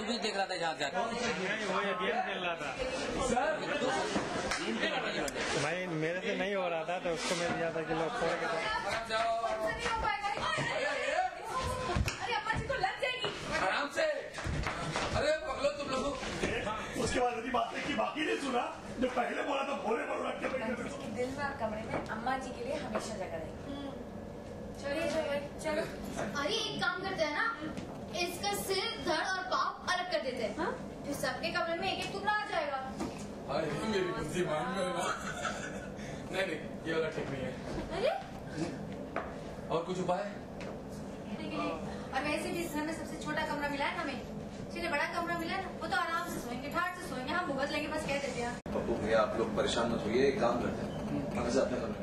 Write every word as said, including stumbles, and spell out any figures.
तू भी देख रहा था जहाँ जाकर? वो गेम खेल रहा था भाई, मेरे से नहीं हो रहा था तो उसको मैं दिया था कि लोग छोड़ के। अरे अम्मा जी को लग जाएगी। आराम से। अरे पकड़ो तुम लोगों। उसके बाद यदि बात की बाकी नहीं सुना, जो पहले बोला था भोले पर रख के बैठे। दिल में और कमरे में अम्मा जी के लिए हमेशा जगह रहेगी। चलिए चलो। अरे एक काम करते हैं ना, इसका सिर, धड़ और पाँव अलग कर देते हैं। फिर सबके कमरे में एक एक टुकड़ा आ जाएगा। अरे मेरी बुद्धि मान गए ना। नहीं नहीं, ये वाला ठीक नहीं है। अरे और कुछ उपाय? और वैसे भी इस घर में सबसे छोटा कमरा मिला है हमें, चलिए बड़ा कमरा मिला है ना, वो तो आराम से सोएंगे, ठाट से सोएंगे, हम भुगत लेंगे, बस कह देते हैं। पप्पू भैया आप लोग परेशान मत होइए, एक काम करते हैं, हम से अपने कमरे